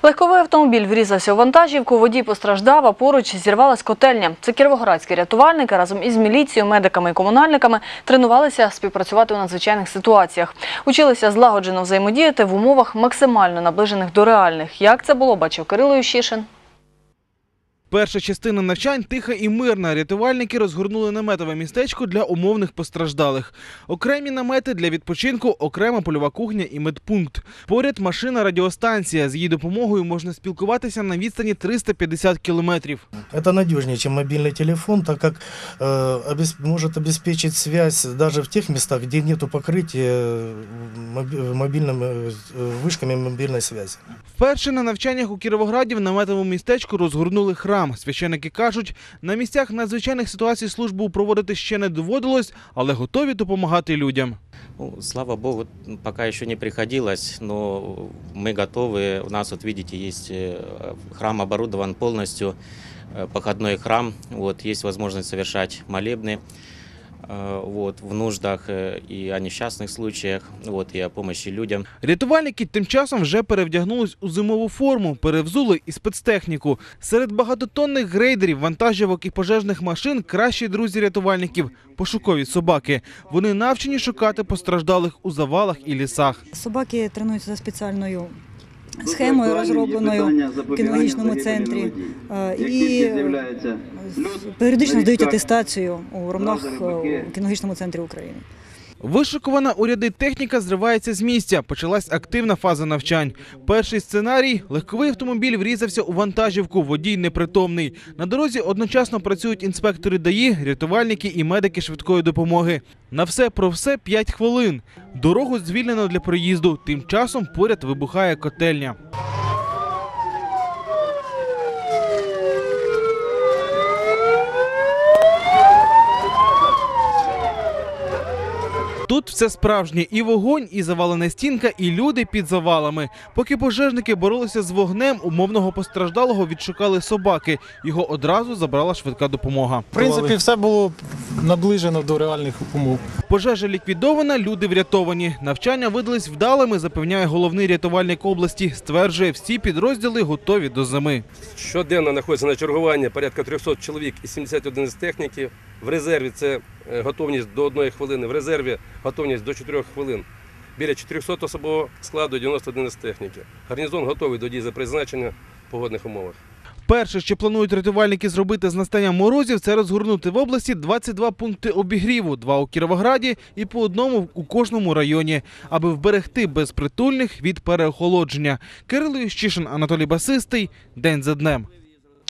Легковий автомобіль врізався у вантажівку, водій постраждав, а поруч зірвалась котельня. Це кіровоградські рятувальники разом із міліцією, медиками і комунальниками тренувалися співпрацювати у надзвичайних ситуаціях. Училися злагоджено взаємодіяти в умовах максимально наближених до реальних. Як це було, бачив Кирило Ющишин. Перша частина навчань тиха і мирна. Рятувальники розгорнули наметове містечко для умовних постраждалих. Окремі намети для відпочинку, окрема польова кухня і медпункт. Поряд машина-радіостанція. З її допомогою можна спілкуватися на відстані 350 кілометрів. Это надежнее, чем мобильный телефон, так как может обеспечить связь даже в тех местах, где нет покрытия мобильными вышками мобильной связи. Вперше на навчаннях у Кіровограді в наметовому містечку розгорнули храм. Священники кажуть, на місцях надзвичайних ситуацій службу проводити ще не доводилось, але готові допомагати людям. Слава Богу, пока еще не приходилось, но мы готовы. У нас, вот видите, есть храм оборудован полностью, походной храм. Вот, есть возможность совершать молебны в нуждах и о несчастных случаях, и о помощи людям. Рятувальники тим часом вже перевдягнулись у зимову форму, перевзули і спецтехніку. Серед багатотонних грейдерів, вантажівок і пожежних машин кращі друзі рятувальників – пошукові собаки. Вони навчені шукати постраждалих у завалах і лісах. Собаки тренуються за спеціальною схемою, розробленою в кінологічному центрі, і періодично здають атестацію у РОМНах у кінологічному центрі України. Вишикувана у ряди техніка зривається з місця. Почалась активна фаза навчань. Перший сценарій – легковий автомобіль врізався у вантажівку, водій непритомний. На дорозі одночасно працюють інспектори ДАІ, рятувальники і медики швидкої допомоги. На все про все 5 хвилин. Дорогу звільнено для проїзду. Тим часом поряд вибухає котельня. Тут все справжнє – і вогонь, і завалена стінка, і люди під завалами. Поки пожежники боролися з вогнем, умовного постраждалого відшукали собаки. Його одразу забрала швидка допомога. В принципі, все було наближено до реальних умов. Пожежа ліквідована, люди врятовані. Навчання видались вдалими, запевняє головний рятувальник області. Стверджує, всі підрозділи готові до зими. Щоденно знаходиться на чергуванні порядка 300 чоловік і 70 одиниць техніки. В резерві це готовність до 1 хвилини, в резерві готовність до 4 хвилин. Біля 400 особового складу, 90 одиниць техніки. Гарнізон готовий до дій за призначення в погодних умовах. Перше, що планують рятувальники зробити з настанням морозів, це розгорнути в області 22 пункти обігріву, 2 у Кіровограді і по 1 у кожному районі, аби вберегти безпритульних від переохолодження. Кирило Ющишин, Анатолій Басистий. День за днем.